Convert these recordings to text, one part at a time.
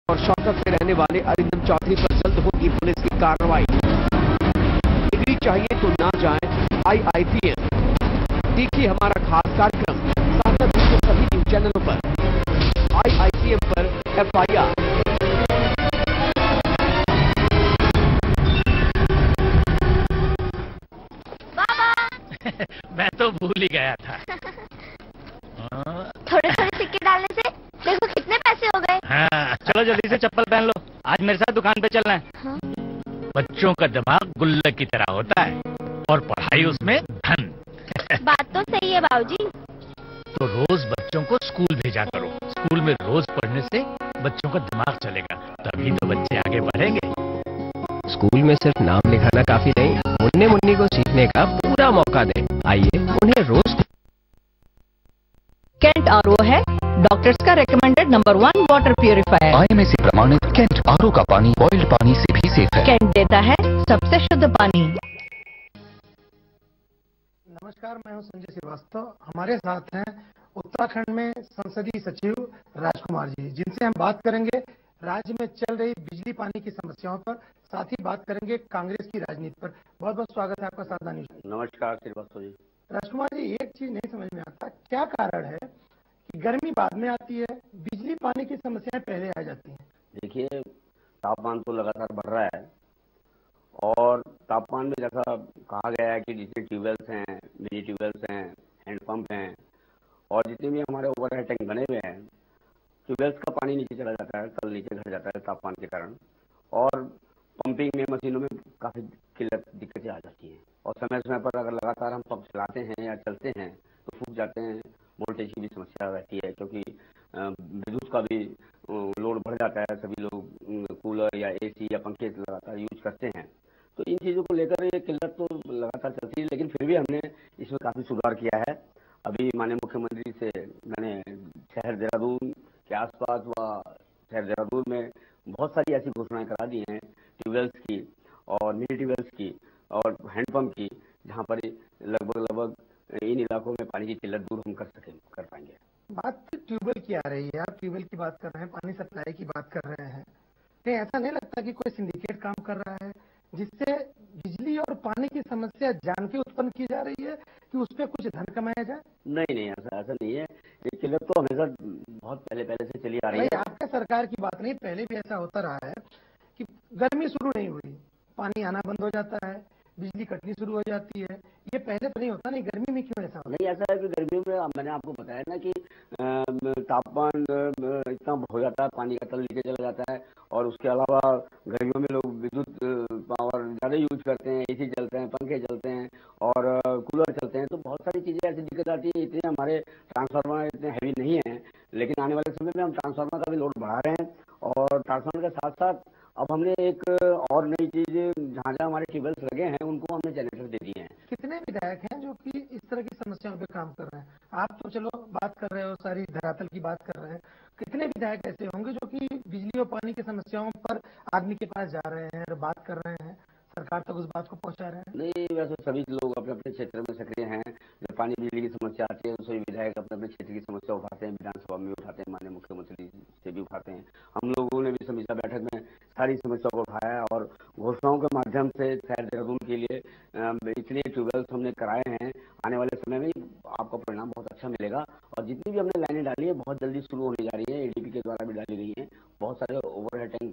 और शौकत से रहने वाले अरिंदम चौधरी पर जल्द होगी पुलिस की कार्रवाई। डिग्री चाहिए तो ना जाएं IITM। देखिए हमारा खास कार्यक्रम सार्थक के सभी न्यूज चैनलों पर। IITM पर FIR। मैं तो भूल ही गया था। थोड़े थोड़े सिक्के डालने से देखो कितने पैसे हो गए। हाँ, चलो जल्दी से चप्पल पहन लो, आज मेरे साथ दुकान पे चलना है। हाँ? बच्चों का दिमाग गुल्लक की तरह होता है और पढ़ाई उसमें धन। बात तो सही है बाबूजी। तो रोज बच्चों को स्कूल भेजा करो। स्कूल में रोज पढ़ने से बच्चों का दिमाग चलेगा, तभी तो बच्चे आगे बढ़ेंगे। स्कूल में सिर्फ नाम लिखाना काफी नहीं, मुन्ने मुन्नी को सीखने का पूरा मौका दें। आइए उन्हें रोज कैंट RO है डॉक्टर्स का recommended number 1 water purifier. IMAC प्रमाणित कैंट RO का पानी बॉइल्ड पानी से भी सेफ है। कैंट देता है सबसे शुद्ध पानी। नमस्कार, मैं हूं संजय श्रीवास्तव। हमारे साथ हैं उत्तराखंड में संसदीय सचिव राजकुमार जी, जिनसे हम बात करेंगे राज्य में चल रही बिजली पानी की समस्याओं पर, साथ ही बात करेंगे कांग्रेस की राजनीति पर। बहुत बहुत स्वागत है आपका सावधान न्यूज। नमस्कार श्रीवास्तव जी। राजकुमार जी, एक चीज नहीं समझ में आता, क्या कारण है कि गर्मी बाद में आती है, बिजली पानी की समस्याएं पहले आ जाती हैं? देखिए, तापमान तो लगातार बढ़ रहा है और तापमान में जैसा कहा गया है कि जितने ट्यूबवेल्स हैं, मिनी ट्यूबवेल्स हैं, हैंडपंप हैं और जितने भी हमारे ओवरहेड टैंक बने हुए हैं, ट्यूबवेल्स का पानी नीचे चला जाता है, तल नीचे घट जाता है तापमान के कारण, और पंपिंग में, मशीनों में काफ़ी दिक्कतें आ जाती हैं। और समय समय पर अगर लगातार हम पंप चलाते हैं या चलते हैं तो फूक जाते हैं, वोल्टेज की भी समस्या रहती है, क्योंकि विद्युत का भी लोड बढ़ जाता है। सभी लोग कूलर या AC या पंखे लगातार यूज करते हैं, तो इन चीज़ों को लेकर ये किल्लत तो लगातार चलती है, लेकिन फिर भी हमने इसमें काफ़ी सुधार किया है। अभी माननीय मुख्यमंत्री से मैंने शहर देहरादून के आसपास व शहर देहरादून में बहुत सारी ऐसी घोषणाएं करा दी हैं, ट्यूबवेल्स की और मिनी ट्यूबवेल्स की और हैंडपंप की, जहां पर लगभग इन इलाकों में पानी की किल्लत दूर हम कर पाएंगे। बात ट्यूबवेल की आ रही है, आप ट्यूबवेल की बात कर रहे हैं, पानी सप्लाई की बात कर रहे हैं, कहीं ऐसा नहीं लगता कि कोई सिंडिकेट काम कर रहा है जिससे बिजली और पानी की समस्या जान के उत्पन्न की जा रही है कि उस पर कुछ धन कमाया जाए? नहीं, ऐसा नहीं है। ये किल्लत तो हमेशा बहुत पहले से चली आ रही है। आपका सरकार की बात नहीं, पहले भी ऐसा होता रहा है कि गर्मी शुरू नहीं हुई, पानी आना बंद हो जाता है, बिजली कटनी शुरू हो जाती है। ये पहले तो नहीं होता, नहीं गर्मी में क्यों ऐसा होता? नहीं, ऐसा है कि गर्मियों में मैंने आपको बताया ना कि तापमान इतना हो जाता है, पानी का तल नीचे चला जाता है, और उसके अलावा गर्मियों में लोग विद्युत पावर ज़्यादा यूज करते हैं, AC चलते हैं, पंखे चलते हैं और कूलर चलते हैं, तो बहुत सारी चीज़ें ऐसी दिक्कत आती है। इतने हमारे ट्रांसफार्मर इतने हैवी नहीं हैं, लेकिन आने वाले समय में हम ट्रांसफार्मर का भी लोड बढ़ा रहे हैं, और ट्रांसफार्मर के साथ साथ अब हमने एक और नई चीज, जहाँ हमारे ट्यूबवेल्स लगे हैं उनको हमने जनरेटर दे दिए हैं। कितने विधायक हैं जो कि इस तरह की समस्याओं पे काम कर रहे हैं? आप तो चलो बात कर रहे हो, सारी धरातल की बात कर रहे हैं, कितने विधायक ऐसे होंगे जो कि बिजली और पानी की समस्याओं पर आदमी के पास जा रहे हैं, बात कर रहे हैं, सरकार तक उस बात को पहुंचा रहे हैं? नहीं, वैसे सभी लोग अपने अपने क्षेत्र में सक्रिय हैं। जब पानी बिजली की समस्या आती है तो सभी विधायक अपने अपने क्षेत्र की समस्या उठाते हैं, विधानसभा में उठाते हैं, माननीय मुख्यमंत्री से भी उठाते हैं। हम लोगों ने भी समीक्षा बैठक में सारी समस्या को उठाया है और घोषणाओं के माध्यम से शहर देहरादून के लिए इतने ट्यूबवेल्स हमने कराए हैं। आने वाले समय में आपको परिणाम बहुत अच्छा मिलेगा, और जितनी भी हमने लाइनें डाली है बहुत जल्दी शुरू होने जा रही है। ADP के द्वारा भी डाली गई है। बहुत सारे ओवरहेड टैंक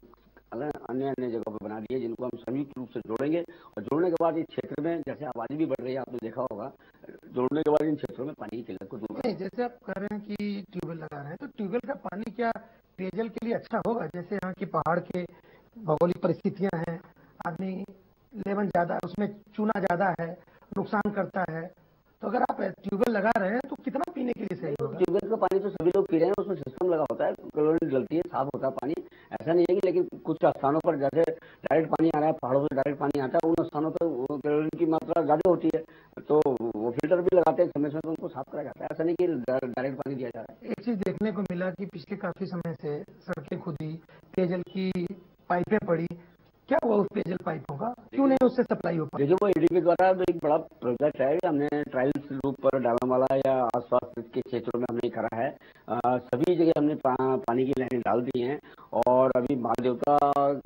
अन्य जगहों पर बना दिए, जिनको हम संयुक्त रूप से जोड़ेंगे, और जोड़ने के बाद इस क्षेत्र में जैसे आबादी भी बढ़ रही है, आपने देखा होगा, जोड़ने के बाद इन क्षेत्रों में पानी की किल्लत को दूर करें। जैसे आप कह रहे हैं कि ट्यूबवेल लगा रहे हैं, तो ट्यूबवेल का पानी क्या पेयजल के लिए अच्छा होगा? जैसे यहाँ की पहाड़ के भौगोलिक परिस्थितियां हैं, आदमी लेवन ज्यादा, उसमें चूना ज्यादा है, नुकसान करता है, तो अगर आप ट्यूबवेल लगा रहे हैं तो कितना पीने के लिए सही होगा? ट्यूबवेल का पानी तो सभी लोग पी रहे हैं, उसमें सिस्टम लगा होता है, क्लोरीन डलती है, साफ होता है पानी, ऐसा नहीं है कि। लेकिन कुछ स्थानों पर जैसे डायरेक्ट पानी आ रहा है, पहाड़ों से डायरेक्ट पानी आता है, उन स्थानों पर क्लोरीन की मात्रा ज्यादा होती है, तो वो फिल्टर भी लगाते हैं, समय समय उनको साफ करा जाता है, ऐसा नहीं कि डायरेक्ट पानी दिया जा रहा है। एक चीज देखने को मिला कि पिछले काफी समय से सड़कें खुदी, पेयजल की पाइपें पड़ी, क्या हुआ उस पेयजल पाइपों का? क्यों नहीं उससे सप्लाई हो पाई? देखिए, वो ADP द्वारा तो एक बड़ा प्रोजेक्ट है, हमने ट्रायल्स रूप पर डालावाला या आसपास के क्षेत्रों में हमने करा है। सभी जगह हमने पानी की लाइनें डाल दी हैं और अभी महादेवता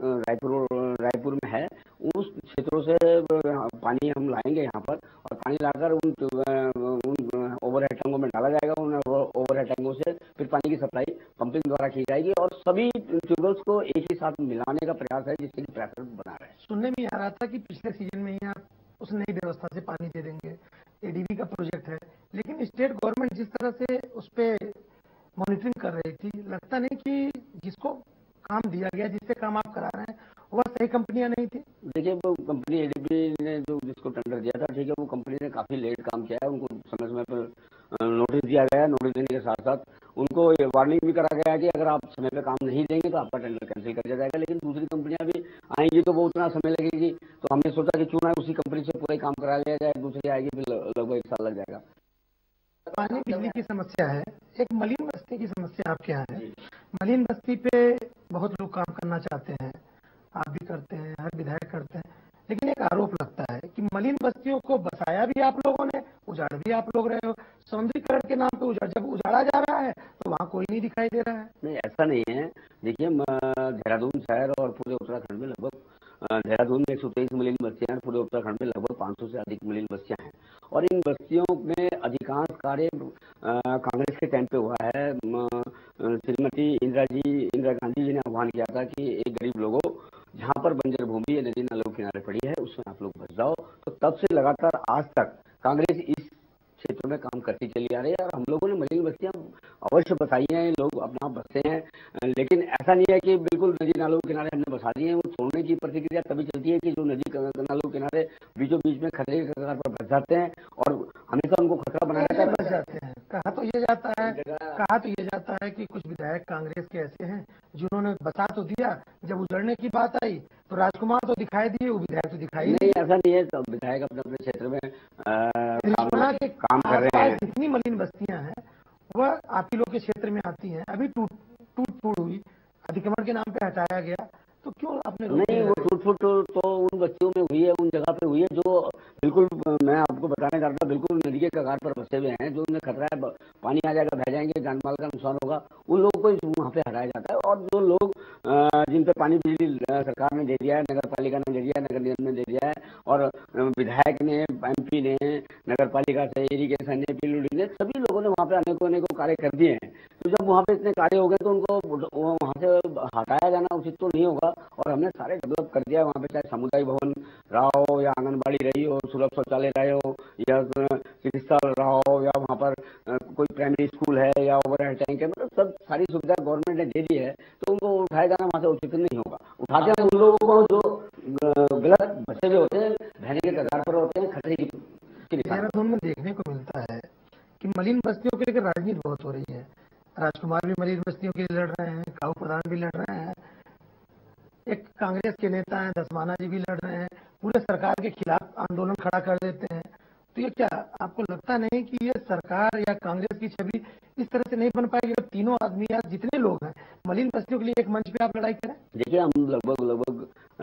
रायपुर में है, उस क्षेत्रों से पानी हम लाएंगे यहाँ पर और पानी लाकर उन ओवरहेड टैंकों में डाला जाएगा। उन ओवरहेड टैंकों से फिर पानी की सप्लाई पंपिंग द्वारा की जाएगी और सभी ट्यूबवेल्स को एक ही साथ मिलाने का प्रयास है, जिससे कि प्रेशर बना रहे। सुनने में आ रहा था कि पिछले सीजन में ही आप उस नई व्यवस्था से पानी दे देंगे, एडीबी का प्रोजेक्ट है, लेकिन स्टेट गवर्नमेंट जिस तरह से उस पर मॉनिटरिंग कर रही थी, लगता नहीं कि जिसको काम दिया गया, जिससे काम आप करा रहे हैं, वह सही कंपनियां नहीं थी। देखिए, वो कंपनी एडीबी ने जो जिसको टेंडर दिया था, ठीक है, वो कंपनी ने काफी लेट काम किया है। उनको समय समय पर नोटिस दिया गया है। नोटिस देने के साथ साथ उनको ये वार्निंग भी करा गया है कि अगर आप समय पे काम नहीं देंगे तो आपका टेंडर कैंसिल कर दिया जाएगा। लेकिन दूसरी कंपनियां भी आएंगी तो वो उतना समय लगेगी, तो हमने सोचा कि क्यों ना उसी कंपनी से पूरा काम करा लिया जाए। दूसरी आएगी फिर लगभग 1 साल लग जाएगा। पानी बिजली की समस्या है, एक मलिन बस्ती की समस्या आपके यहाँ है। मलिन बस्ती पे बहुत लोग काम करना चाहते हैं, आप भी करते हैं, हर विधायक करते हैं, लेकिन एक आरोप लगता है कि मलिन बस्तियों को बसाया भी आप लोगों ने, उजाड़ भी आप लोग रहे हो। सौंदर्यीकरण के नाम पे जब उजाड़ा जा रहा है तो वहाँ कोई नहीं दिखाई दे रहा है। नहीं, ऐसा नहीं है। देखिए, देहरादून शहर और पूरे उत्तराखंड में लगभग देहरादून में 123 मलिन बस्तियां हैं, पूरे उत्तराखंड में लगभग 500 से अधिक मलिन बस्तियां हैं और इन बस्तियों में अधिकांश कार्य कांग्रेस के टाइम पे हुआ है। श्रीमती इंदिरा गांधी जी ने आह्वान किया था कि एक गरीब लोगों, जहां पर बंजर भूमि नदी नालों किनारे पड़ी है उसमें आप लोग बस जाओ। तो तब से लगातार आज तक कांग्रेस इस क्षेत्र में काम करती चली आ रही है और हम लोगों ने मलिन बस्तियां अवश्य बसाई हैं, लोग अपना बसते हैं, लेकिन ऐसा नहीं है कि बिल्कुल नदी नालों के किनारे हमने बसा दिए हैं। वो छोड़ने की प्रतिक्रिया तभी चलती है कि जो नदी नालों के किनारे बीचों बीच में खतरे के कगार पर बस जाते हैं और हमेशा उनको खतरा बनाया जाता है। बस जाते हैं। कहा तो ये जाता है कि कुछ विधायक कांग्रेस के ऐसे हैं जिन्होंने बता तो दिया, जब उजड़ने की बात आई तो राजकुमार तो दिखाई दिए, वो विधायक तो दिखाई नहीं। ऐसा नहीं है, सब विधायक अपने अपने क्षेत्र में काम कर रहे हैं। जितनी मलिन बस्तियां हैं वह आप ही लोग के क्षेत्र में आती हैं। अभी टूट हुई, अतिक्रमण के नाम पे हटाया गया, तो क्यों आपने नहीं, वो टूट तो उन बस्तियों में हुई है, उन जगह पे हुई है जो बिल्कुल, मैं आपको बताने जा रहा था, बिल्कुल नदी के कगार पर बसे हुए हैं, जो उन्हें खतरा है, पानी आ जाएगा, बह जाएंगे, जान माल का नुकसान होगा, उन लोगों को वहाँ पे हटाया जाता है। और जो लोग जिन पे पानी बिजली सरकार ने दे दिया है, नगर पालिका ने दे दिया है, नगर निगम ने दे दिया है और विधायक ने, MP ने, नगर पालिका से, इरिगेशन ने, PWD ने, सभी लोगों ने वहाँ पे अनेकों कार्य कर दिए हैं। तो जब वहाँ पे इतने कार्य हो गए तो उनको वहाँ से हटाया जाना उचित तो नहीं होगा और हमने सारे डेवलप कर दिया है वहाँ पे, चाहे सामुदायिक भवन रहा हो या आंगनबाड़ी रही हो, सुलभ शौचालय रहे हो या चिकित्सा रहा हो या वहाँ पर कोई प्राइमरी स्कूल है या ओवरहेड टैंक है, मतलब सब सारी सुविधा गवर्नमेंट ने दे दी है। तो उनको उठाया जाना वहाँ से उचित नहीं होगा। उठाते हैं उन लोगों को जो गलत बसे हुए होते हैं, बहने के कगार पर होते हैं, खतरे की। देहरादून में देखने को मिलता है कि मलिन बस्तियों के लेकर राजनीति बहुत हो रही है। राजकुमार भी मलिन बस्तियों के लिए लड़ रहे हैं, काऊ प्रधान भी लड़ रहे हैं, एक कांग्रेस के नेता हैं दसमाना जी भी लड़ रहे हैं, पूरे सरकार के खिलाफ आंदोलन खड़ा कर देते हैं। तो ये क्या आपको लगता नहीं कि ये सरकार या कांग्रेस की छवि इस तरह से नहीं बन पाएगी जब तीनों आदमी या जितने लोग हैं मलिन बस्तियों के लिए एक मंच पे आप लड़ाई करें? देखिए, हम लगभग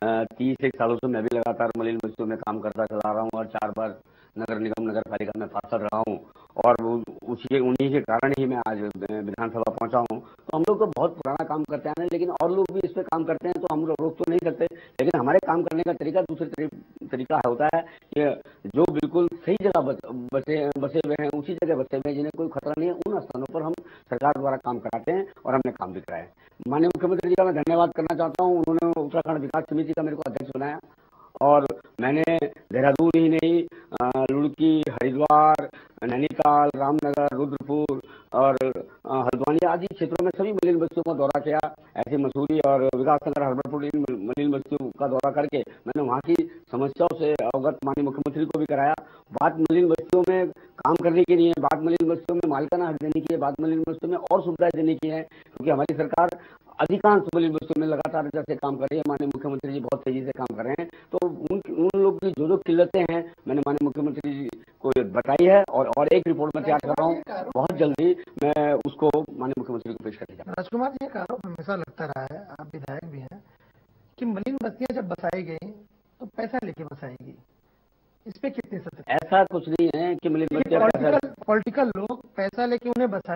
30 सालों से मैं भी लगातार मलिन बस्तियों में काम करता चला रहा हूँ और 4 बार नगर निगम, नगर पालिका में पार्षद रहा हूँ और उन्हीं के कारण ही मैं आज विधानसभा पहुंचा हूँ। तो हम लोग तो बहुत पुराना काम करते हैं, लेकिन और लोग भी इस पे काम करते हैं तो हम लोग रोक तो नहीं सकते, लेकिन हमारे काम करने का तरीका दूसरे तरीका होता है कि जो बिल्कुल सही जगह बसे हुए हैं, उसी जगह बसे हुए हैं, जिन्हें कोई खतरा नहीं है, उन स्थानों पर हम सरकार द्वारा काम कराते हैं और हमने काम भी कराया। माननीय मुख्यमंत्री जी का मैं धन्यवाद करना चाहता हूँ। उन्होंने उत्तराखंड विकास समिति का मेरे को अध्यक्ष बनाया और मैंने देहरादून ही नहीं, रुड़की, हरिद्वार, नैनीताल, रामनगर, रुद्रपुर और हल्द्वानी आदि क्षेत्रों में सभी मलिन बस्तियों का दौरा किया। ऐसे मसूरी और विकासनगर, हरबरपुर मलिन बस्तियों का दौरा करके मैंने वहाँ की समस्याओं से अवगत माननीय मुख्यमंत्री को भी कराया। बात मलिन बस्तियों में काम करने की नहीं है, बात मलिन बस्तियों में मालिकाना हक देने की है, बात मलिन बस्तियों में और सुविधाएं देने की है, क्योंकि हमारी सरकार अधिकांश मलिन बस्तियों में लगातार जैसे काम कर रही है। माननीय मुख्यमंत्री जी बहुत तेजी से काम कर रहे हैं, तो उन लोग की जो किल्लतें हैं मैंने माननीय मुख्यमंत्री जी को बताई है और एक रिपोर्ट में तैयार कर रहा हूँ, बहुत जल्दी मैं उसको माननीय मुख्यमंत्री को पेश कर दूंगा। राजकुमार जी, एक आरोप हमेशा लगता रहा है, आप विधायक भी हैं, कि मलिन बस्तियां जब बसाई गई तो पैसा लेके बसाएगी, इस पे कितने सत्य? ऐसा कुछ नहीं है कि मलिन बस्तियां पॉलिटिकल लोग पैसा लेके उन्हें बसाए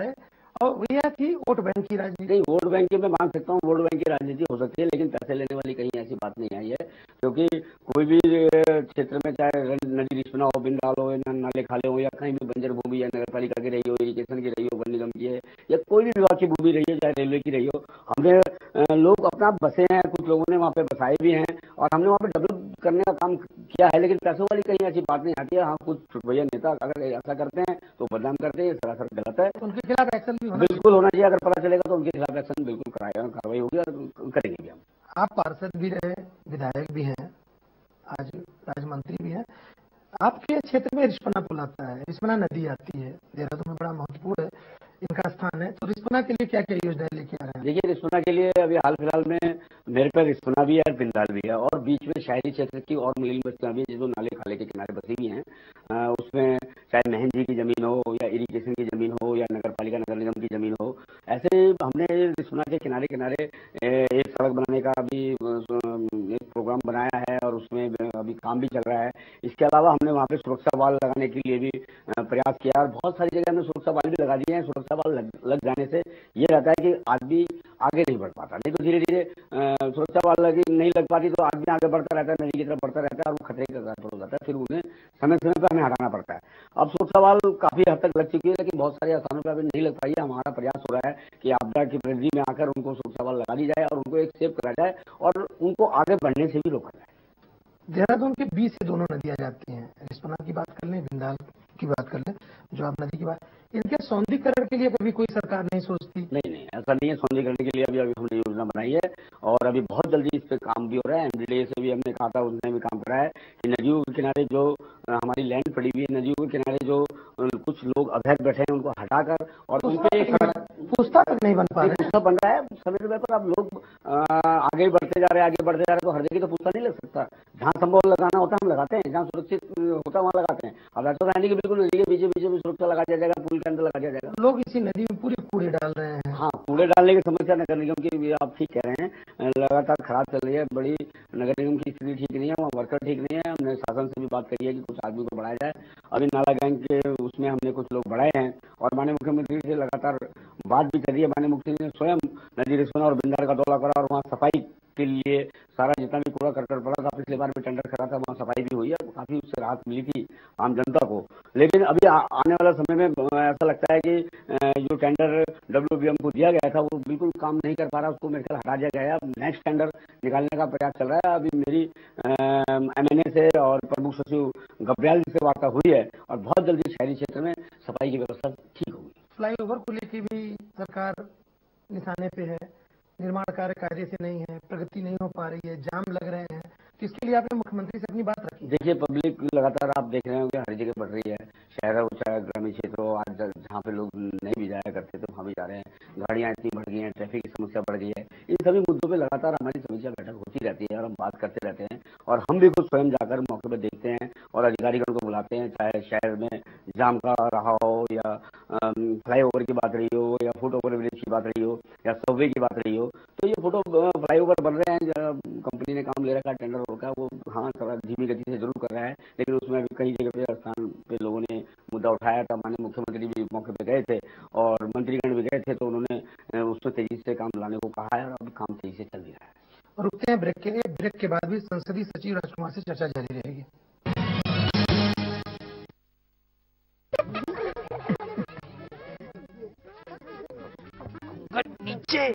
और यह थी वोट बैंक की राजनीति। नहीं, वोट बैंक की मैं मान सकता हूँ, वोट बैंक की राजनीति हो सकती है, लेकिन पैसे लेने वाली कहीं ऐसी बात नहीं आई है, क्योंकि कोई भी क्षेत्र में चाहे नदी रिस्पना हो, बिंदाल हो, नाले खाले हो, या कहीं भी बंजर भूमि या नगर पालिका की रही हो, इरिगेशन की रही हो, वन निगम की है, या कोई भी विभाग की भूमि रही हो, चाहे रेलवे की रही हो, हमने लोग अपना बसे हैं, कुछ लोगों ने वहाँ पे बसाए भी हैं और हमने वहाँ पे डेवलप करने का काम किया है, लेकिन पैसों वाली कहीं ऐसी बात नहीं आती है। हाँ, कुछ छुटभैया नेता अगर ऐसा करते हैं तो बदनाम करते हैं, सरासर गलत है। उनके खिलाफ एक्शन भी बिल्कुल होना चाहिए, अगर पता चलेगा तो उनके खिलाफ एक्शन बिल्कुल कार्रवाई होगी और करेंगे भी हम। आप पार्षद भी रहे, विधायक भी हैं, आज राज्य मंत्री भी हैं। आपके क्षेत्र में रिस्पना पुल आता है, रिस्पना नदी आती है, देहरादून में बड़ा महत्वपूर्ण है इनका स्थान है, तो रिस्पना के लिए क्या क्या योजनाएं लेके आ रहे हैं? देखिए, रिस्पना के लिए अभी हाल फिलहाल में मेरे पे रिस्पना भी है, बिंदाल भी है, और बीच में शहरी क्षेत्र की और मिली बस्तियां भी जो नाले खाले के किनारे बसी हुई हैं, उसमें चाहे महन जी की जमीन हो या इरिगेशन की जमीन हो या नगर पालिका नगर निगम की जमीन हो, ऐसे हमने रिस्पना के किनारे किनारे एक सड़क बनाने का अभी एक प्रोग्राम बनाया है और उसमें अभी काम भी चल रहा है। इसके अलावा हमने वहाँ पे सुरक्षा वाल लगाने के लिए भी प्रयास किया और बहुत सारी जगह हमने सुरक्षा वाल भी लगा दिए हैं। सुरक्षा वाल लग जाने से ये रहता है कि आदमी आगे नहीं बढ़ पाता, नहीं तो धीरे धीरे सुरक्षा वाल नहीं लग पाती तो आदमी आगे बढ़ता रहता है, नदी की तरफ बढ़ता रहता है और वो खतरे का घर हो जाता है, फिर उन्हें समय समय पर हमें हटाना पड़ता है। अब सुरक्षा वाल काफी हद तक लग चुकी है, लेकिन बहुत सारे स्थानों पर अभी नहीं लग पाई है। हमारा प्रयास हो रहा है कि आपदा की परिधि में आकर उनको सुरक्षा वाल लगा दी जाए और उनको एक सेव करा जाए और उनको आगे बढ़ने से भी रोका जाए। देहरादून के बीच से दोनों नदियां जाती हैं, रिस्पना की बात कर लें, बिंदाल की बात कर लें, जो आप नदी की बात, इनके सौंदर्यीकरण के लिए कभी कोई सरकार नहीं सोचती? नहीं, ऐसा नहीं है। सौंदर्यीकरण के लिए अभी हमने योजना बनाई है और अभी बहुत जल्दी इस पे काम भी हो रहा है। एमडीडीए से भी हमने कहा था, उसने भी काम करा है कि नदियों के किनारे जो हमारी लैंड पड़ी हुई है, नदियों के किनारे जो कुछ लोग अवैध बैठे हैं उनको हटाकर और उनके पुस्ता तक नहीं बन पा रहा है। पुस्ता बन रहा है समय समय पर। अब लोग आगे बढ़ते जा रहे हैं तो हर जगह तो पुस्ता नहीं लग सकता। जहाँ संभव लगाना होता है हम लगाते हैं, जहाँ सुरक्षित होता है वहाँ लगाते हैं। अब ऐसा रहने की बिल्कुल नदी के बीच में सुरक्षा लगा दिया जाएगा, पुल के अंदर लगा दिया जाएगा। लोग इसी नदी में पूरे कूड़े डाल रहे हैं। हाँ, कूड़े डालने की समस्या नगर निगम की आप ठीक कह रहे हैं, लगातार खराब चल रही है। बड़ी नगर निगम की स्थिति ठीक नहीं है, वहाँ वर्कर ठीक नहीं है। हमने शासन से भी बात करी है कि कुछ आदमी को बढ़ाया जाए। अभी नाला गैंग के उसमें हमने कुछ लोग बढ़ाए हैं और माननीय मुख्यमंत्री से लगातार बात भी करी है। माननीय मुख्यमंत्री ने स्वयं नदी रिस्पना और बिंदाल का दौरा करा और वहाँ सफाई के लिए सारा जितना भी कूड़ा करकट पड़ा था, पिछले बार भी टेंडर करा था, वहाँ सफाई भी हुई है, काफी उससे राहत मिली थी आम जनता को। लेकिन अभी आने वाला समय में ऐसा लगता है कि जो टेंडर WBM को दिया गया था वो बिल्कुल काम नहीं कर पा रहा, उसको मेरे ख्याल हटा दिया गया है। अब नेक्स्ट टेंडर निकालने का प्रयास चल रहा है। अभी मेरी MNA से और प्रमुख सचिव गब्रियाल जी से वार्ता हुई है और बहुत जल्दी शहरी क्षेत्र में सफाई की व्यवस्था ठीक होगी। फ्लाईओवर को लेकर भी सरकार निशाने पे है, निर्माण कार्य से नहीं है, प्रगति नहीं हो पा रही है, जाम लग रहे हैं, तो इसके लिए आपने मुख्यमंत्री से अपनी बात रखी? देखिए, पब्लिक लगातार आप देख रहे हो कि हर जगह बढ़ रही है, शहर हो चाहे ग्रामीण क्षेत्र हो। आज जहाँ पे लोग नहीं भी जाया करते तो वहाँ भी जा रहे हैं। गाड़ियाँ इतनी बढ़ गई हैं, ट्रैफिक की समस्या बढ़ गई है। इन सभी मुद्दों पे लगातार हमारी समीक्षा बैठक होती रहती है और हम बात करते रहते हैं और हम भी खुद स्वयं जाकर मौके पर देखते हैं और अधिकारीगण को बुलाते हैं, चाहे शहर में जाम का रहा हो या फ्लाईओवर की बात रही हो या फुट ओवर ब्रिज की बात रही हो या सबवे की बात रही हो। तो ये फ्लाईओवर बन रहे हैं, कंपनी ने काम ले रखा है, टेंडर हो रखा है, वो हाँ थोड़ा धीमी गति से जरूर कर रहा है, लेकिन उसमें भी कई जगह पे स्थान पे लोगों ने मुद्दा उठाया था। माननीय मुख्यमंत्री भी मौके पे गए थे और मंत्रीगण भी गए थे, तो उन्होंने उसमें तेजी से काम लाने को कहा है और अब काम तेजी से चल भी रहा है। रुकते हैं ब्रेक के लिए। ब्रेक के बाद भी संसदीय सचिव राजकुमार से चर्चा जारी रहेगी। नीचे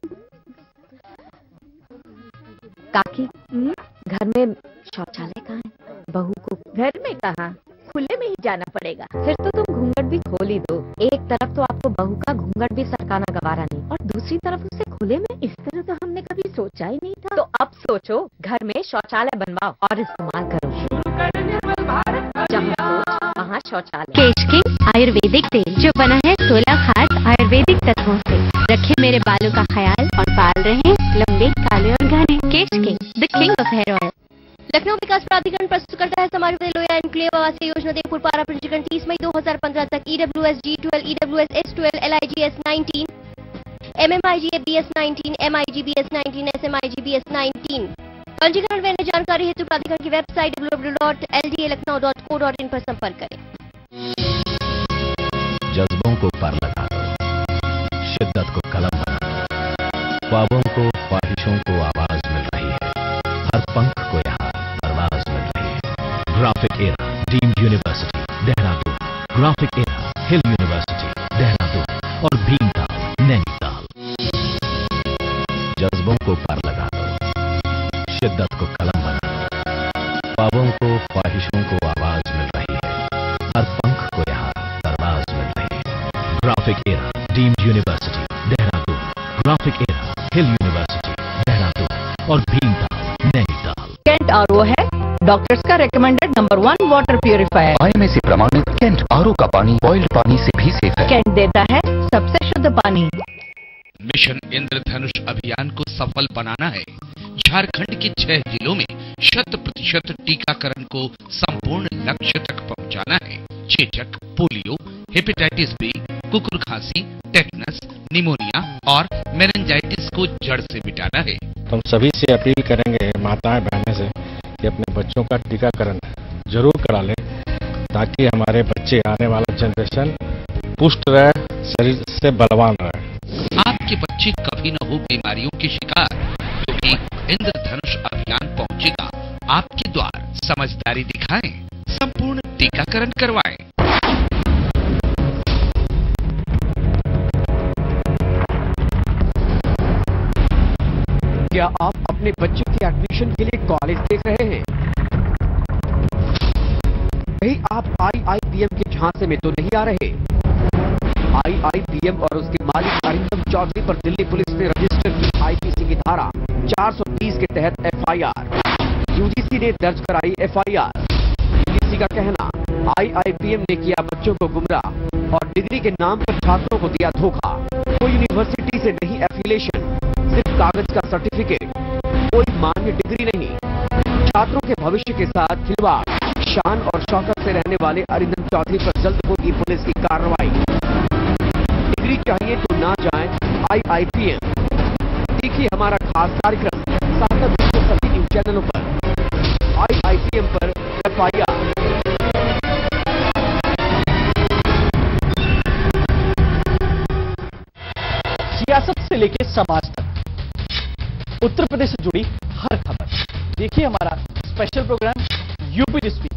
काकी, घर में शौचालय कहाँ है? बहू को घर में कहाँ, खुले में ही जाना पड़ेगा। फिर तो तुम घूंघट भी खोल ही दो। एक तरफ तो आपको बहू का घूंघट भी सरकाना गवारा नहीं और दूसरी तरफ उसे खुले में। इस तरह तो हमने कभी सोचा ही नहीं था। तो अब सोचो, घर में शौचालय बनवाओ और इस्तेमाल करो। जहाँ सोच वहाँ शौचालय। केश किंग आयुर्वेदिक तेल जो बना है 16 खास आयुर्वेदिक तत्वों से, रखे मेरे बालों का ख्याल और बाल रहे लंबे, काले और घने। Kesh king, the king of hair oil. Lucknow विकास प्राधिकरण प्रस्तुत करता है समारोह लोया एनक्लेव आवासीय योजना देवपुर पारा पंजीकरण 30 मई 2015 तक। EWS G12, EWS S12, LIGS 19, MMIG BS 19, MIG BS 19, SMIG BS 19। पंजीकरण व अन्य जानकारी हेतु प्राधिकरण की वेबसाइट www.ldalaknau.co.in पर संपर्क करें। जज्बों को पर लगा दो, शिद्दत को कलम बना, ख्वाबों को ख्वाहिशों को आवाज मिल रही है, हर पंख को यहाँ परवाज मिल रही है। Graphic era deemed university Dehradun, graphic era hill university Dehradun और भीमताल नैनीताल। जज्बों को पर लगा दो, शिद्दत को कलम बना, ख्वाबों को ख्वाहिशों को आवाज मिल रही है, हर पंख को यहाँ परवाज मिल रही है। Graphic era deemed university Dehradun, graphic era hill university Dehradun और भीमताल नैनीताल। कैंट आरओ है डॉक्टर्स का recommended number 1 water purifier. IMA से प्रमाणित कैंट आरओ का पानी बॉइल्ड पानी से भी सेफ है। कैंट देता है सबसे शुद्ध पानी। मिशन इंद्रधनुष अभियान को सफल बनाना है। झारखंड के 6 जिलों में 100% टीकाकरण को संपूर्ण लक्ष्य तक पहुंचाना है। चेचक, पोलियो, हेपेटाइटिस बी, कुकुर खांसी, टेटनस, निमोनिया और मेनिंजाइटिस को जड़ से मिटाना है। हम सभी से अपील करेंगे माताएं बहनें से कि अपने बच्चों का टीकाकरण जरूर करा लें, ताकि हमारे बच्चे आने वाला जनरेशन पुष्ट रहे, शरीर से बलवान रहे। आपके बच्चे कभी न हो बीमारियों के शिकार, क्योंकि इंद्रधनुष अभियान पहुंचेगा आपके द्वार। समझदारी दिखाएं, संपूर्ण टीकाकरण करवाएं। क्या आप अपने बच्चे के एडमिशन के लिए कॉलेज देख रहे हैं? कहीं आप IIPM के झांसे में तो नहीं आ रहे? IIPM और उसके मालिक अरिंदम चौधरी पर दिल्ली पुलिस ने रजिस्टर की IPC की धारा 430 के तहत FIR। UGC ने दर्ज कराई FIR। UGC का कहना, IIPM ने किया बच्चों को गुमराह और डिग्री के नाम पर छात्रों को दिया धोखा। कोई यूनिवर्सिटी से नहीं एफिलिएशन, सिर्फ कागज का सर्टिफिकेट, कोई मान्य डिग्री नहीं। छात्रों के भविष्य के साथ खिलवाड़। शान और शौकत से रहने वाले अरिंदम चौधरी पर जल्द होगी पुलिस की कार्रवाई। डिग्री चाहिए तो ना जाएं IIPM। देखिए हमारा खास कार्यक्रम सार्थक के सभी न्यूज चैनलों पर। IIPM पर FIR। सियासत से लेकर समाज तक, उत्तर प्रदेश से जुड़ी हर खबर देखिए हमारा special program UP this week.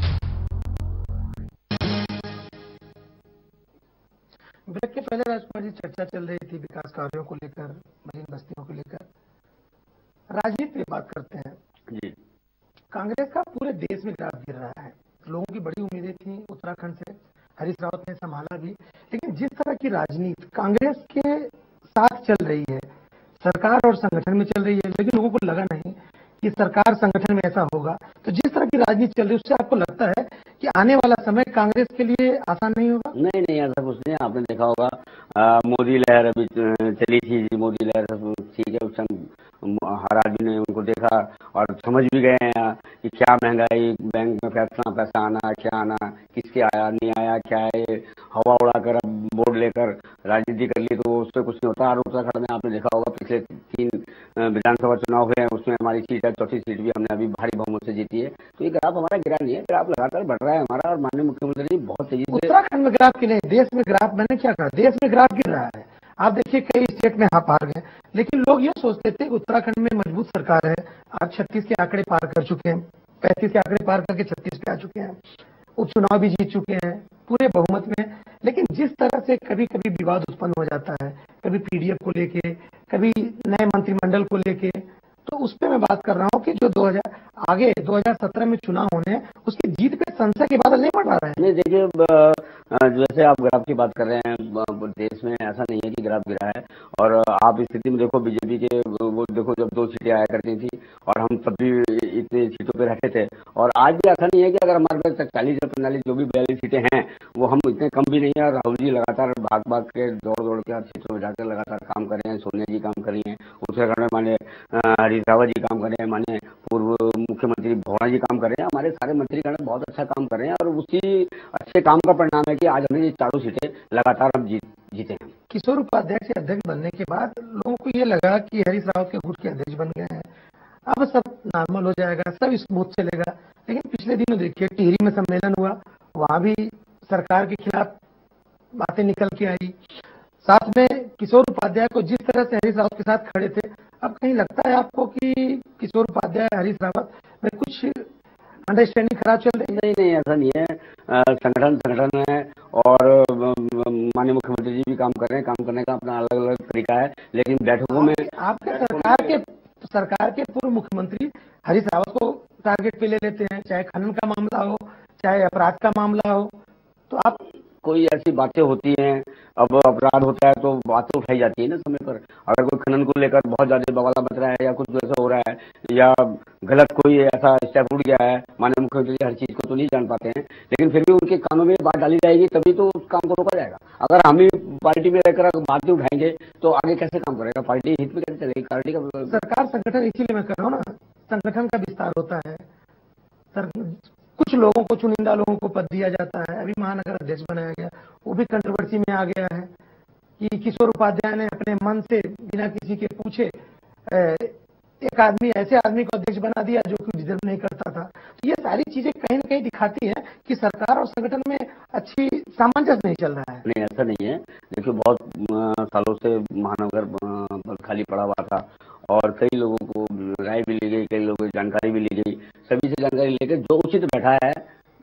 Break के पहले राजकुमार जी चर्चा चल रही थी विकास कार्यों को लेकर, मरीन बस्तियों को लेकर। राजनीति पे बात करते हैं जी। कांग्रेस का पूरे देश में ग्राफ गिर रहा है। लोगों की बड़ी उम्मीदें थी उत्तराखंड से, हरीश रावत ने संभाला भी, लेकिन जिस तरह की राजनीति कांग्रेस के साथ चल रही है, सरकार और संगठन में चल रही है, लेकिन लोगों को लगा नहीं कि सरकार संगठन में ऐसा होगा। तो जिस तरह की राजनीति चल रही है उससे आपको लगता है कि आने वाला समय कांग्रेस के लिए आसान नहीं होगा? नहीं नहीं, ऐसा कुछ नहीं। आपने देखा होगा मोदी लहर अभी चली थी, मोदी लहर ठीक है, उस समय हर आदमी ने उनको देखा और समझ भी गए हैं कि क्या महंगाई, बैंक में पैसा आना, क्या आना, किसके आया नहीं आया, क्या है, हवा उड़ाकर अब बोर्ड लेकर राजनीति कर ली तो उससे कुछ नहीं होता। और उत्तराखंड में आपने देखा होगा पिछले 3 विधानसभा चुनाव हुए हैं, उसमें हमारी सीट है, चौथी सीट भी हमने अभी भारी बहुमत से जीती है। तो ये ग्राफ हमारा गिरा नहीं है, ग्राफ लगातार बढ़ रहा है हमारा। और माननीय मुख्यमंत्री जी बहुत तेजी से उत्तराखंड में ग्राफ की नहीं, देश में ग्राफ, मैंने क्या कहा, देश में ग्राफ गिर रहा है। आप देखिए कई स्टेट में हाफ हार गए, लेकिन लोग ये सोचते थे कि उत्तराखंड में मजबूत सरकार है। आज 36 के आंकड़े पार कर चुके हैं, 35 के आंकड़े पार करके 36 पे आ चुके हैं, उपचुनाव भी जीत चुके हैं पूरे बहुमत में। लेकिन जिस तरह से कभी कभी विवाद उत्पन्न हो जाता है, कभी पीडीएफ को लेके, कभी नए मंत्रिमंडल को लेके, तो उस पर मैं बात कर रहा हूँ कि जो 2017 में चुनाव होने हैं उसकी जीत पे संशय के बादल नहीं बढ़ रहा है। नहीं देखिए, जैसे आप ग्राफ की बात कर रहे हैं, देश में ऐसा नहीं है कि ग्राफ गिरा है। और आप स्थिति में देखो बीजेपी के, वो देखो जब 2 सीटें आया करती थी और हम तब भी इतने सीटों पे रहते थे। और आज भी ऐसा नहीं है कि अगर हमारे पास 40 या 45 जो भी 42 सीटें हैं वो हम इतने कम भी नहीं है। राहुल जी लगातार भाग के दौड़ के हर क्षेत्रों में जाकर लगातार काम कर रहे हैं। सोनिया जी काम कर रही हैं उत्तराखंड में, माने हरीश रावत जी काम कर रहे हैं, माने पूर्व मुख्यमंत्री भोड़ा जी काम कर रहे हैं। हमारे सारे मंत्रीगण बहुत अच्छा काम कर रहे हैं और उसी अच्छे काम का परिणाम है कि आज हमने ये 4 सीटें लगातार हम जीते हैं। किशोर उपाध्याय के अध्यक्ष बनने के बाद लोगों को ये लगा कि हरीश रावत के गुट के अध्यक्ष बन गए हैं, अब सब नॉर्मल हो जाएगा, सब स्मूथ चलेगा। लेकिन पिछले दिनों देखिए टिहरी में सम्मेलन हुआ, वहां भी सरकार के खिलाफ बातें निकल के आई। साथ में किशोर उपाध्याय को जिस तरह से हरीश रावत के साथ खड़े थे, अब कहीं लगता है आपको कि किशोर उपाध्याय हरीश रावत में कुछ अंडरस्टैंडिंग खराब चल रही है? नहीं, ऐसा नहीं है। संगठन है और माननीय मुख्यमंत्री जी भी काम कर रहे हैं। काम करने का अपना अलग अलग तरीका है, लेकिन बैठकों में आपके सरकार के पूर्व मुख्यमंत्री हरीश रावत को टारगेट पे ले लेते हैं, चाहे खनन का मामला हो, चाहे अपराध का मामला हो। तो आप कोई ऐसी बातें होती हैं, अब अपराध होता है तो बातें उठाई जाती है ना समय पर। अगर कोई खनन को लेकर बहुत ज्यादा बवाला बच रहा है या कुछ ऐसा हो रहा है या गलत कोई ऐसा स्टेप उठ गया है, माननीय मुख्यमंत्री हर चीज को तो नहीं जान पाते हैं, लेकिन फिर भी उनके कानों में बात डाली जाएगी तभी तो उस काम को रोका जाएगा। अगर हम ही पार्टी में रहकर बात नहीं उठाएंगे तो आगे कैसे काम करेगा? पार्टी हित में कैसे चलेगी? पार्टी का सरकार संगठन, इसीलिए मैं कर रहा हूँ ना, संगठन का विस्तार होता है। कुछ लोगों को, चुनिंदा लोगों को पद दिया जाता है। अभी महानगर अध्यक्ष बनाया गया, वो भी कंट्रोवर्सी में आ गया है कि किशोर उपाध्याय ने अपने मन से बिना किसी के पूछे एक ऐसे आदमी को अध्यक्ष बना दिया जो कि डिजर्व नहीं करता था। तो ये सारी चीजें कहीं न कहीं दिखाती हैं कि सरकार और संगठन में अच्छी सामंजस्य नहीं चल रहा है। नहीं, ऐसा नहीं है। देखिए, बहुत सालों से महानगर खाली पड़ा हुआ था और कई लोगों को राय भी ली गई, कई लोगों की जानकारी भी ली गई। सभी से जानकारी लेकर जो उचित बैठा है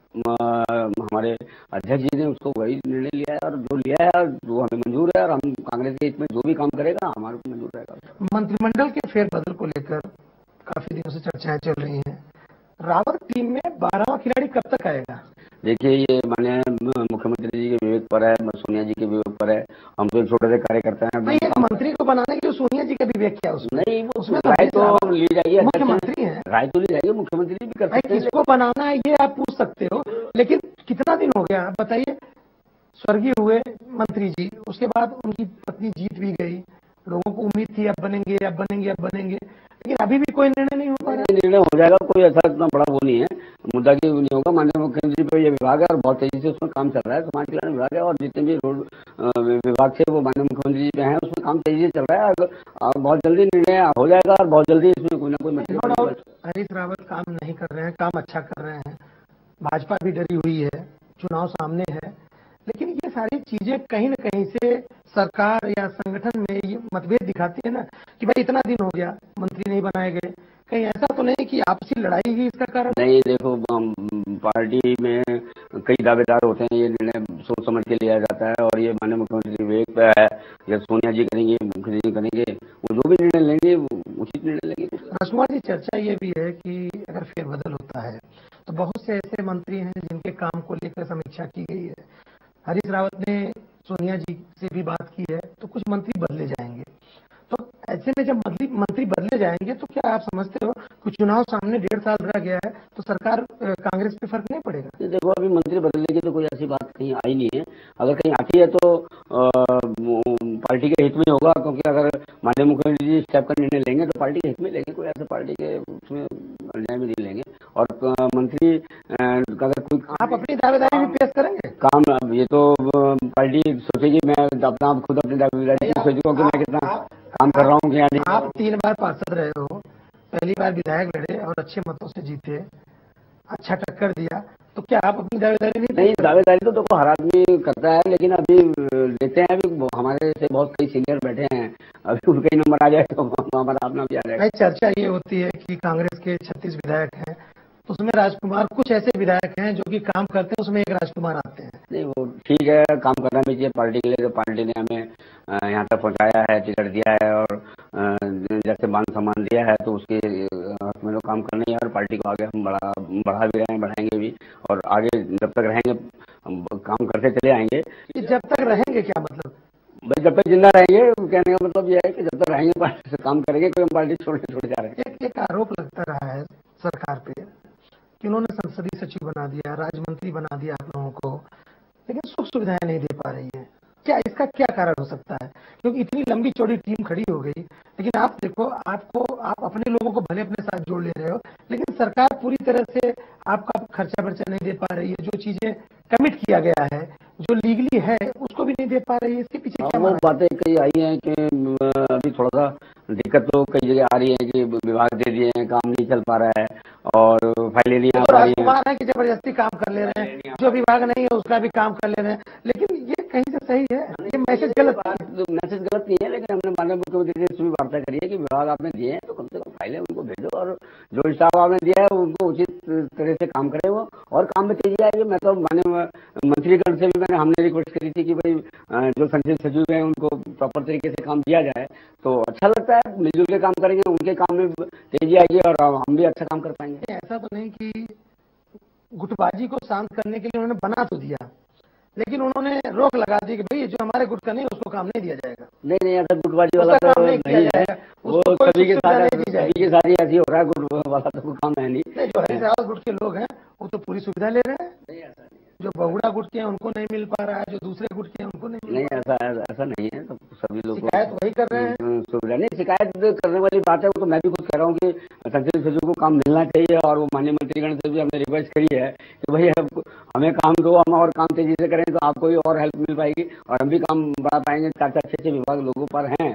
हमारे अध्यक्ष जी ने उसको वही निर्णय लिया है, और जो लिया है जो हमें मंजूर है, और हम कांग्रेस के हित में जो भी काम करेगा हमारे को मंजूर रहेगा। मंत्रिमंडल के फेरबदल को लेकर काफी दिनों से चर्चाएं चल रही हैं। रावत टीम में 12वां खिलाड़ी कब तक आएगा? देखिए, ये माननीय मुख्यमंत्री जी के विवेक पर है, सोनिया जी के विवेक पर है। हम तो छोटे से कार्यकर्ता हैं। नहीं, एक मंत्री को बनाने के लिए सोनिया जी का विवेक क्या उसमें? नहीं, उसमें राय तो ली जाएगी, मुख्यमंत्री है, राय तो ली जाएगी, मुख्यमंत्री भी कर सकते हैं। किसको बनाना है ये आप पूछ सकते हो, लेकिन कितना दिन हो गया आप बताइए? स्वर्गीय हुए मंत्री जी, उसके बाद उनकी पत्नी जीत भी गई, लोगों को उम्मीद थी अब बनेंगे, अब बनेंगे, अब बनेंगे, लेकिन अभी भी कोई निर्णय नहीं हो पा रहा है। निर्णय हो जाएगा, कोई ऐसा इतना बड़ा वो नहीं है, मुद्दा की नहीं होगा। माननीय मुख्यमंत्री पर यह विभाग है और बहुत तेजी से उसमें काम चल रहा है। समाज कल्याण विभाग है और जितने भी रोड विभाग से वो माननीय मुख्यमंत्री जी पे हैं, उसमें काम तेजी से चल रहा है और बहुत जल्दी निर्णय हो जाएगा और बहुत जल्दी इसमें कोई ना कोई मतलब। हरीश रावत काम नहीं कर रहे हैं, काम अच्छा कर रहे हैं, भाजपा भी डरी हुई है, चुनाव सामने है, लेकिन ये सारी चीजें कहीं न कहीं से सरकार या संगठन में ये मतभेद दिखाती है ना कि भाई इतना दिन हो गया, मंत्री नहीं बनाए गए। कहीं ऐसा तो नहीं कि आपसी लड़ाई ही इसका कारण? नहीं, देखो, पार्टी में कई दावेदार होते हैं, ये निर्णय सोच समझ के लिया जाता है और ये माननीय मुख्यमंत्री विवेक पे है, या सोनिया जी करेंगे, मुख्यमंत्री जी करेंगे, वो जो भी निर्णय लेंगे वो उचित निर्णय लेंगे। राजकुमार जी, चर्चा ये भी है कि अगर फेरबदल होता है तो बहुत से ऐसे मंत्री हैं जिनके काम को लेकर समीक्षा की गई है। हरीश रावत ने सोनिया जी से भी बात की है, तो कुछ मंत्री बदले जाएंगे। तो ऐसे में जब मंत्री बदले जाएंगे तो क्या आप समझते हो कि चुनाव सामने 1.5 साल रह गया है तो सरकार कांग्रेस पे फर्क नहीं पड़ेगा? देखो, अभी मंत्री बदलने की तो कोई ऐसी बात कहीं आई नहीं है। अगर कहीं आती है तो पार्टी के हित में होगा, क्योंकि अगर माननीय मुख्यमंत्री जी इस टाइप का निर्णय लेंगे तो पार्टी के हित में लेंगे, कोई ऐसे पार्टी के उसमें अन्याय में नहीं लेंगे। और मंत्री अगर कोई आप अपनी दावेदारी भी पेश करेंगे? काम ये तो पार्टी सोचेगी, मैं अपना खुद अपनी दावेदारी सोचूंगा कि मैं कितना काम कर रहा हूँ कि नहीं। आप 3 बार पार्षद रहे हो, पहली बार विधायक लड़े और अच्छे मतों से जीते, अच्छा टक्कर दिया, तो क्या आप अपनी दावेदारी नहीं? दावेदारी तो देखो हर आदमी करता है, लेकिन अभी देखते हैं, अभी हमारे से बहुत कई सीनियर बैठे हैं, अभी उनका ही नंबर आ जाए तो हमारा अपना भी आ जाएगा। चर्चा ये होती है कि कांग्रेस के 36 विधायक हैं, उसमें राजकुमार, कुछ ऐसे विधायक हैं जो कि काम करते हैं, उसमें एक राजकुमार आते हैं। नहीं, वो ठीक है, काम करना भी चाहिए पार्टी के लिए, तो पार्टी ने हमें यहाँ तक पहुँचाया है, टिकट दिया है और जैसे मान सम्मान दिया है, तो उसके हक में तो काम करना ही है और पार्टी को आगे हम बढ़ा भी रहे हैं, बढ़ाएंगे भी, और आगे जब तक रहेंगे काम करते चले आएंगे। जब तक रहेंगे क्या मतलब? भाई, जब तक जिंदा रहेंगे, कहने का मतलब यह है कि जब तक रहेंगे पार्टी से काम करेंगे, कोई हम पार्टी छोड़ जा रहे हैं। एक आरोप लगता रहा है सरकार पे कि उन्होंने संसदीय सचिव बना दिया, राज्य मंत्री बना दिया आप लोगों को, लेकिन सुख सुविधाएं नहीं दे पा रही है। क्या इसका क्या कारण हो सकता है? क्योंकि इतनी लंबी चौड़ी टीम खड़ी हो गई, लेकिन आप देखो, आप अपने लोगों को भले अपने साथ जोड़ ले रहे हो, लेकिन सरकार पूरी तरह से आपका खर्चा वर्चा नहीं दे पा रही है। जो चीजें कमिट किया गया है, जो लीगली है, उसको भी नहीं दे पा रही है। इसके पीछे क्या वो बातें कई आई हैं कि अभी थोड़ा सा दिक्कत तो कई जगह आ रही है कि विभाग दे दिए हैं, काम नहीं चल पा रहा है और फाइलें नहीं आ तो पा रही हैं। राजकुमार है कि जबरदस्ती काम कर ले रहे हैं, जो विभाग नहीं है उसका भी काम कर ले रहे हैं, लेकिन ये कहीं से सही है? ये मैसेज गलत नहीं है, लेकिन हमने माननीय मुख्यमंत्री से भी वार्ता करी है कि विभाग आपने दिए हैं तो कम से कम फाइलें उनको भेजो और जो स्टाफ आपने दिया है उनको उचित तरह से काम करे वो और काम में तेजी आएगी। मैं तो माननीय मंत्रीगण से भी हमने रिक्वेस्ट करी थी कि भाई जो संसदीय सचिव हैं उनको प्रॉपर तरीके से काम दिया जाए तो अच्छा लगता है, मिलजुल के काम करेंगे, उनके काम में तेजी आएगी और हम भी अच्छा काम कर पाएंगे। ऐसा तो नहीं कि गुटबाजी को शांत करने के लिए उन्होंने बना तो दिया, लेकिन उन्होंने रोक लगा दी कि भाई जो हमारे गुट का नहीं उसको काम नहीं दिया जाएगा। नहीं ऐसा गुटबाजी वाला तो नहीं है, वो सभी के साथ ही ऐसी हो रहा है, गुट वाला तो काम है नहीं। जो हरिशरावत गुट के लोग हैं वो तो पूरी सुविधा ले रहे हैं, जो बहुड़ा गुट के हैं उनको नहीं मिल पा रहा है, जो दूसरे गुट के हैं उनको नहीं ऐसा नहीं है। तो सभी लोग शिकायत वही कर रहे हैं, सुविधा नहीं, शिकायत करने वाली बात है वो तो मैं भी खुद कह रहा हूँ कि संसदीय सचिव को काम मिलना चाहिए और वो माननीय मंत्रीगण से भी हमने रिक्वेस्ट करी है कि भाई हमें काम दो, हम और काम तेजी से करें तो आपको भी और हेल्प मिल पाएगी और हम भी काम बढ़ा पाएंगे। 4-4, 6-6 विभाग लोगों पर हैं,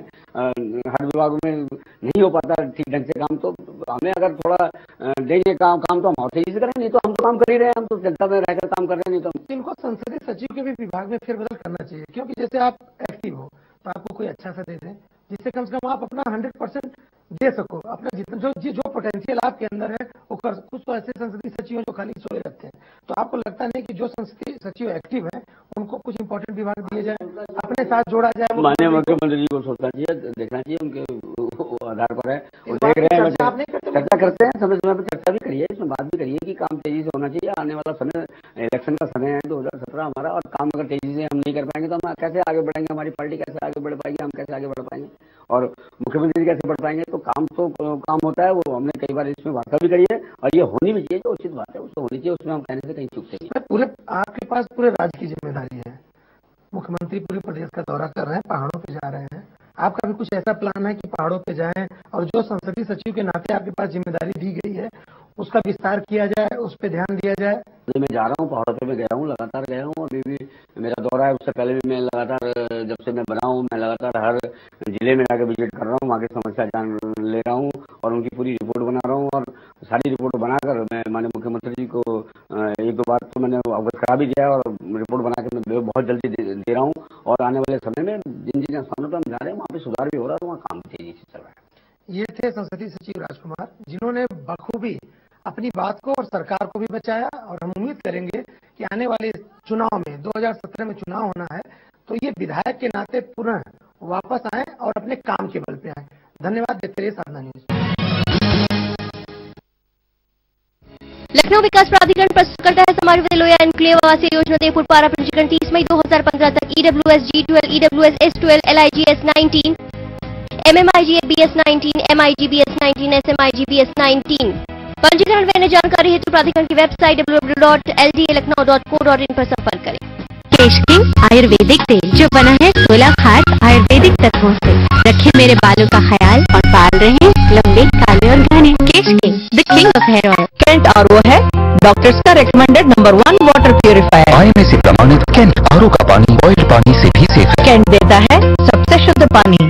हर विभाग में नहीं हो पाता ठीक ढंग से काम, तो हमें अगर थोड़ा देंगे काम तो हम और तेजी से करें, नहीं तो हम तो काम कर ही रहे हैं, हम तो जनता में रहकर काम कर रहे हैं। नहीं तो इनको संसदीय सचिव के भी विभाग में फेरबदल करना चाहिए, क्योंकि जैसे आप एक्टिव हो तो आपको कोई अच्छा सा दे दें जिससे कम से कम आप अपना 100% दे सको, अपना जितना जो पोटेंशियल आपके अंदर है वो कर। कुछ तो ऐसे संसदीय सचिव हैं जो खाली सोए रहते हैं, तो आपको लगता नहीं कि जो संसदीय सचिव एक्टिव है उनको कुछ इंपॉर्टेंट विभाग दिए जाए, अपने साथ जोड़ा जाए। माननीय मुख्यमंत्री जी को सोचना चाहिए, देखना चाहिए, उनके आधार पर है वो देख रहे हैं, चर्चा करते हैं, समय समय पर चर्चा भी करिए, इसमें बात भी करिए कि काम तेजी से होना चाहिए। आने वाला समय इलेक्शन का समय है 2017 हमारा, और काम अगर तेजी से हम नहीं कर पाएंगे तो हम कैसे आगे बढ़ेंगे, हमारी पार्टी कैसे आगे बढ़ पाएगी, हम कैसे आगे बढ़ पाएंगे और मुख्यमंत्री जी कैसे बढ़ पाएंगे। तो काम होता है, वो हमने कई बार इसमें वार्ता भी करी है और ये होनी भी चाहिए, जो उचित बात है उसको होनी चाहिए, उसमें हम कहने से कहीं चूकते नहीं। पूरे आपके पास पूरे राज्य की जिम्मेदारी है, मुख्यमंत्री पूरे प्रदेश का दौरा कर रहे हैं, पहाड़ों पे जा रहे हैं, आपका भी कुछ ऐसा प्लान है कि पहाड़ों पे जाएं और जो संसदीय सचिव के नाते आपके पास जिम्मेदारी दी गई है उसका विस्तार किया जाए, उस पर ध्यान दिया जाए? मैं जा रहा हूँ, पहाड़ों पे मैं गया हूँ, लगातार गया हूँ, अभी भी मेरा दौरा है, उससे पहले भी मैं लगातार जब से मैं बना हूँ मैं लगातार हर जिले में जाकर विजिट कर रहा हूँ, वहाँ की समस्या जान ले रहा हूँ और उनकी पूरी रिपोर्ट बना रहा हूँ और सारी रिपोर्ट बनाकर मैं माननीय मुख्यमंत्री जी को 1-2 बार तो मैंने अवगत करा भी दिया और रिपोर्ट बना के मैं बहुत जल्दी दे रहा हूँ और आने वाले समय में जिन स्थानों पर हम जा रहे हैं वहाँ पे सुधार भी हो रहा है, तो वहाँ काम तेजी से चल रहा है। ये थे संसदीय सचिव राजकुमार, जिन्होंने बखूबी अपनी बात को और सरकार को भी बचाया और हम उम्मीद करेंगे कि आने वाले चुनाव में 2017 में चुनाव होना है तो ये विधायक के नाते पुनः वापस आए और अपने काम के बल पे आए। धन्यवाद देते रहिए साधना न्यूज। लखनऊ विकास प्राधिकरण प्रस्तुत करता है समारोह लोया एनक्लेव आवासीय योजना देवपुर पारा पंजीकरण 30 मई 2015 तक EWS G12, EWS S12, LIGS 19, MMIGA BS 19, MIGBS 19, SMIGBS 19। पंजीकरण व अन्य जानकारी हेतु प्राधिकरण की वेबसाइट www.ldalaknau.co.in पर संपर्क करें। केश किंग आयुर्वेदिक तेल जो बना है 16 खास आयुर्वेदिक तत्वों से, रखे मेरे बालों का ख्याल और बाल रहे लंबे काले और घने। Kesh king the king of hair oil. Kent RO है डॉक्टर्स का recommended number 1 water purifier. IMA से प्रमाणित कैंट RO का पानी बॉइल्ड पानी से भी सेफ है। कैंट देता है सबसे शुद्ध पानी।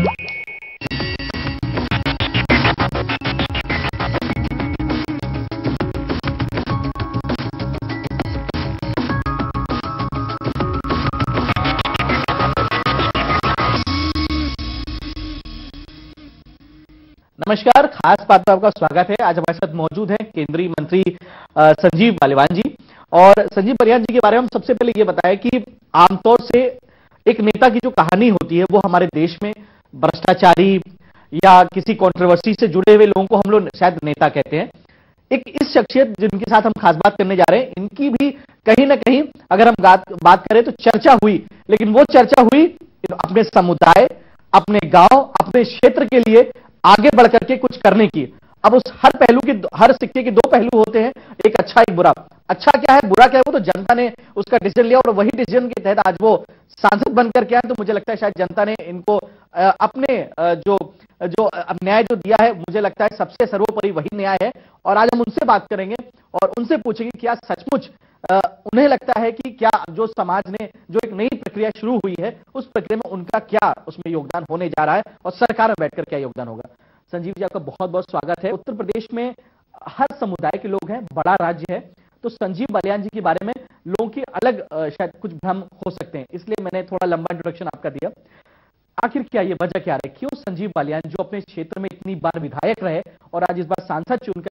नमस्कार, खास बात में आपका स्वागत है। आज हमारे साथ मौजूद हैं केंद्रीय मंत्री संजीव बालिवान जी। और संजीव बालिवान जी के बारे में हम सबसे पहले ये बताएं कि आमतौर से एक नेता की जो कहानी होती है वो हमारे देश में भ्रष्टाचारी या किसी कंट्रोवर्सी से जुड़े हुए लोगों को हम लोग शायद नेता कहते हैं। एक इस शख्सियत जिनके साथ हम खास बात करने जा रहे हैं, इनकी भी कहीं ना कहीं अगर हम बात करें तो चर्चा हुई, लेकिन वो चर्चा हुई अपने समुदाय, अपने गांव, अपने क्षेत्र के लिए आगे बढ़कर के कुछ करने की। अब उस हर सिक्के के 2 पहलू होते हैं, एक अच्छा एक बुरा। अच्छा क्या है, बुरा क्या है, वो तो जनता ने उसका डिसीजन लिया और वही डिसीजन के तहत आज वो सांसद बनकर के आए। तो मुझे लगता है शायद जनता ने इनको अपने जो न्याय जो दिया है, मुझे लगता है सबसे सर्वोपरि वही न्याय है। और आज हम उनसे बात करेंगे और उनसे पूछेंगे क्या सचमुच उन्हें लगता है कि क्या जो समाज ने जो एक नई प्रक्रिया शुरू हुई है उस प्रक्रिया में उनका क्या उसमें योगदान होने जा रहा है और सरकार में बैठकर क्या योगदान होगा। संजीव जी, आपका बहुत बहुत स्वागत है। उत्तर प्रदेश में हर समुदाय के लोग हैं, बड़ा राज्य है, तो संजीव बालियान जी के बारे में लोगों की अलग शायद कुछ भ्रम हो सकते हैं, इसलिए मैंने थोड़ा लंबा इंट्रोडक्शन आपका दिया। आखिर क्या ये वजह क्या रही, क्यों संजीव बालियान जो अपने क्षेत्र में इतनी बार विधायक रहे और आज इस बार सांसद चुनकर